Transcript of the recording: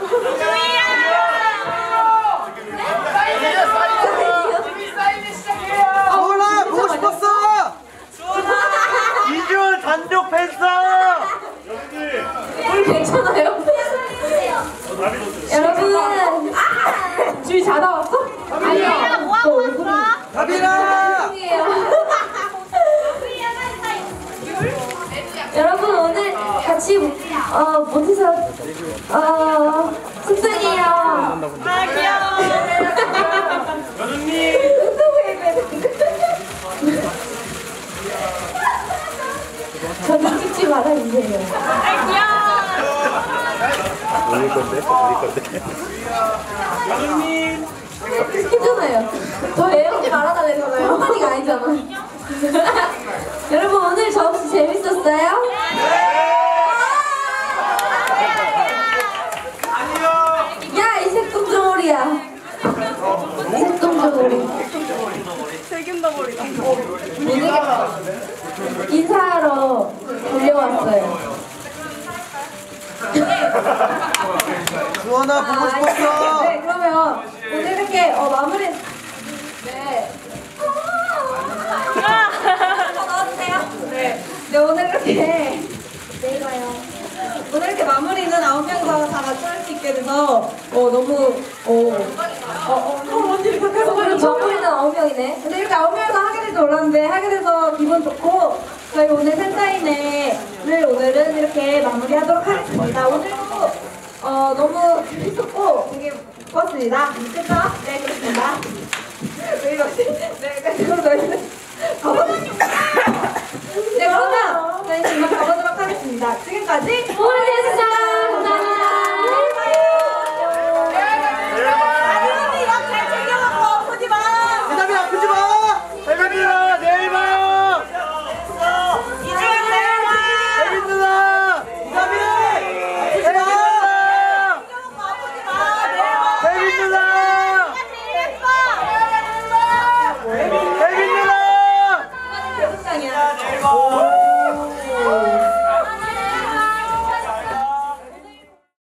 수원아 보고 싶었어. 이준 단독 팬싸. 우리 괜찮아요? 여러분 주희 자다 왔어? 아니야. 뭐하고 왔어? 다빈아. 여러분 오늘 같이 못해서 속상해요. 아 귀여워. 여준님. 저는 찍지 말아주세요. 아 귀여워. 올릴 건데? 여준님. 괜찮아요. 저 애한테 말아달래잖아요. 한마디가 아니잖아. 여러분 오늘 접시 재밌었어요? 야 이 색동저고리야. 색동저고리. 세균덩어리다. 인사하러 달려왔어요. 수원아 보고 싶었어. 네 그러면 오늘 이렇게 마무리. 네. 나와주세요. 네. 네 오늘 이렇게 내일 봐요. 오늘 이렇게 마무리는 9명이서 다 같이 할 수 있게 돼서 너무 언니 가까이서 마무리는 9명이네. 근데 이렇게 9명이서 하게 될 줄 몰랐는데 하게 돼서 기분 좋고 저희 오늘 팬사인회를 오늘은 이렇게 마무리하도록 하겠습니다. 오늘도 너무 재밌었고 되게 좋았습니다. 그쵸? 네 그렇습니다. 왜 이러지? 네 그럼 저희는 가보도록 네 그러면 저희 지금 가보도록 하겠습니다. 지금까지